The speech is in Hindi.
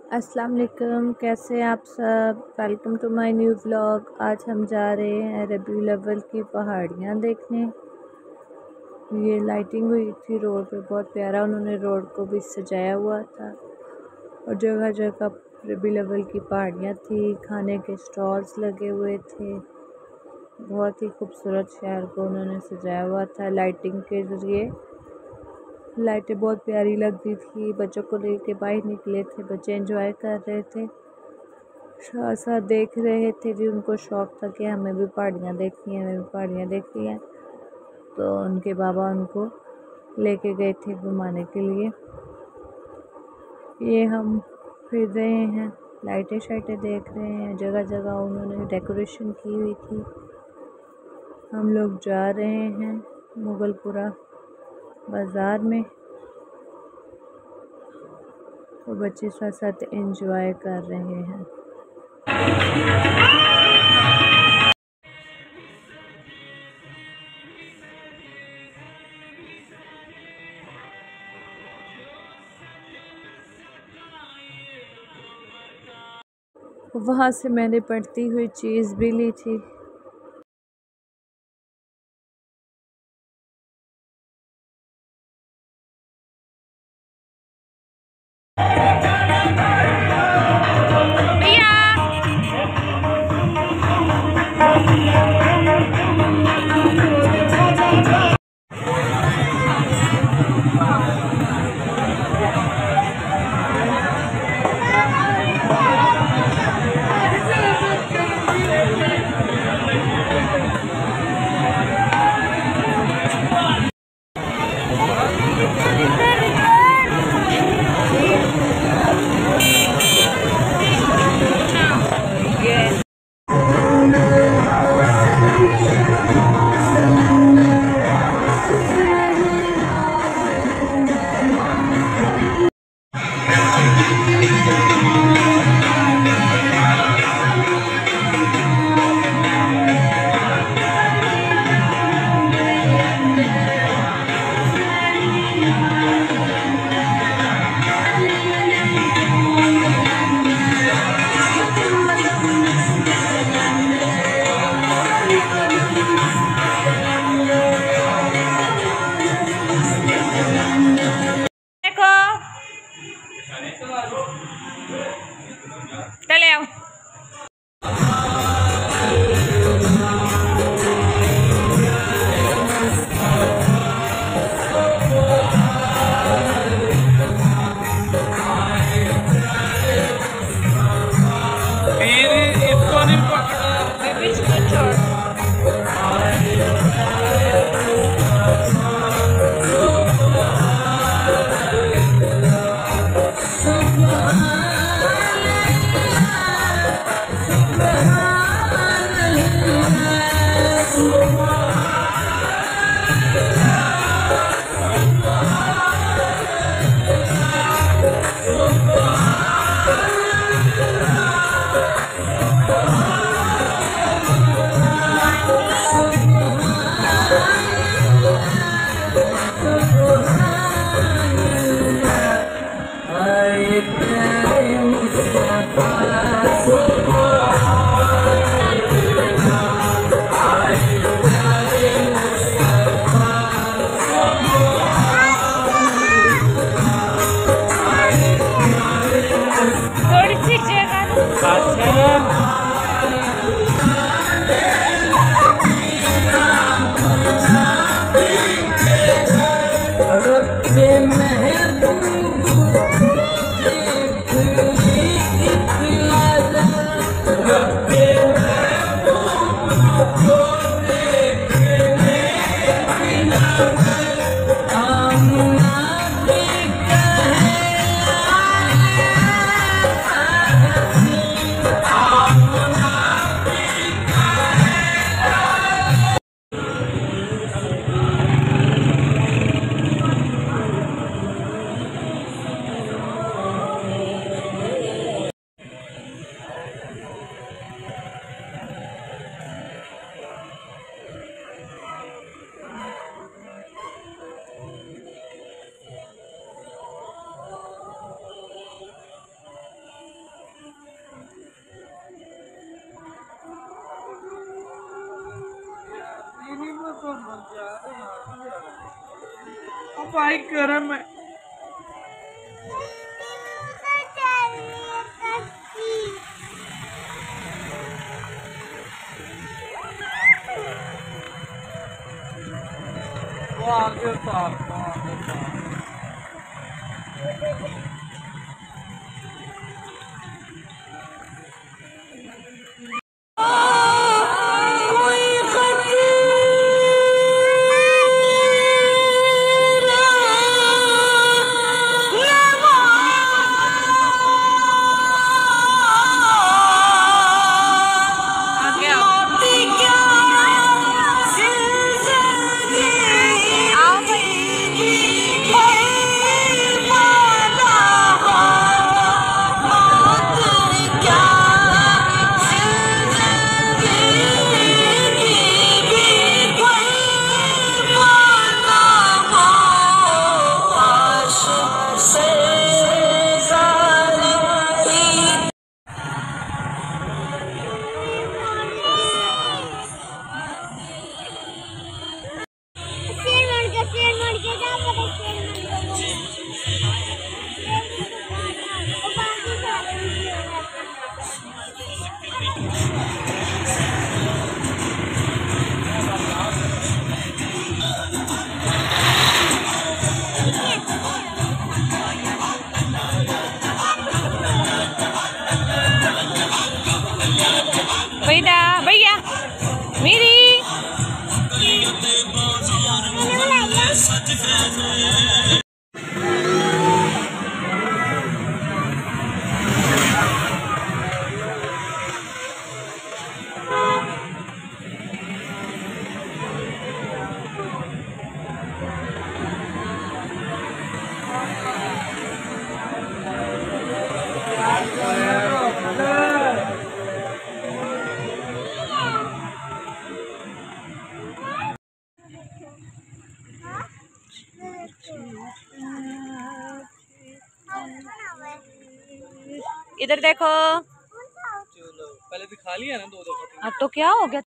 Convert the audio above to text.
अस्सलाम वालेकुम, कैसे आप सब। Welcome to my new vlog. आज हम जा रहे हैं रबीउल अव्वल की पहाड़ियाँ देखने। ये लाइटिंग हुई थी रोड पे, बहुत प्यारा उन्होंने रोड को भी सजाया हुआ था और जगह जगह रबीउल अव्वल की पहाड़ियाँ थी, खाने के स्टॉल्स लगे हुए थे। बहुत ही खूबसूरत शहर को उन्होंने सजाया हुआ था लाइटिंग के ज़रिए। लाइटें बहुत प्यारी लग रही थी। बच्चों को लेके बाहर निकले थे, बच्चे एंजॉय कर रहे थे, साथ साथ देख रहे थे जी। उनको शौक़ था कि हमें भी पहाड़ियाँ देखनी है, हमें भी पहाड़ियाँ देखनी है। तो उनके बाबा उनको लेके गए थे घुमाने के लिए। ये हम फिर रहे हैं, लाइटें शाइटें देख रहे हैं, जगह जगह उन्होंने डेकोरेशन की हुई थी। हम लोग जा रहे हैं मुगलपुरा बाज़ार में और बच्चे साथ साथ एंजॉय कर रहे हैं। वहाँ से मैंने पड़ती हुई चीज़ भी ली थी। चले आओ। सफाई कर मैं वो आगे साफ भैया मेरी इधर देखो, पहले दिखा लिया ना 2 दफा। अब तो क्या हो गया।